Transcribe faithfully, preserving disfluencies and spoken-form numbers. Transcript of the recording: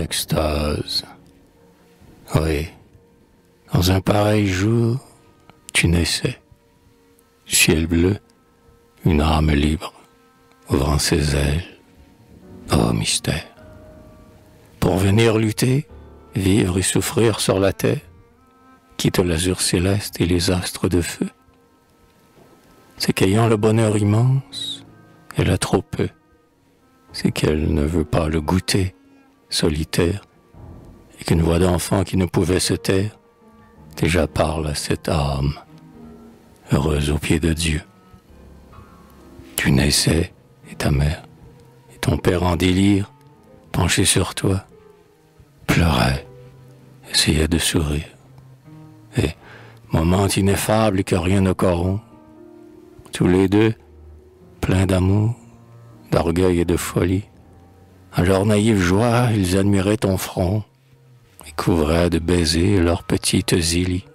extase. Oui, dans un pareil jour, tu naissais. Ciel bleu, une âme libre, ouvrant ses ailes. Oh mystère! Pour venir lutter, vivre et souffrir sur la terre, quitte l'azur céleste et les astres de feu. C'est qu'ayant le bonheur immense, elle a trop peu. C'est qu'elle ne veut pas le goûter, solitaire, et qu'une voix d'enfant qui ne pouvait se taire, déjà parle à cette âme, heureuse aux pieds de Dieu. Tu naissais, et ta mère, et ton père en délire, penché sur toi, pleurait, essayait de sourire. Et, moment ineffable que rien ne corrompt, tous les deux, pleins d'amour, d'orgueil et de folie, à leur naïve joie, ils admiraient ton front et couvraient de baisers leurs petites zélies.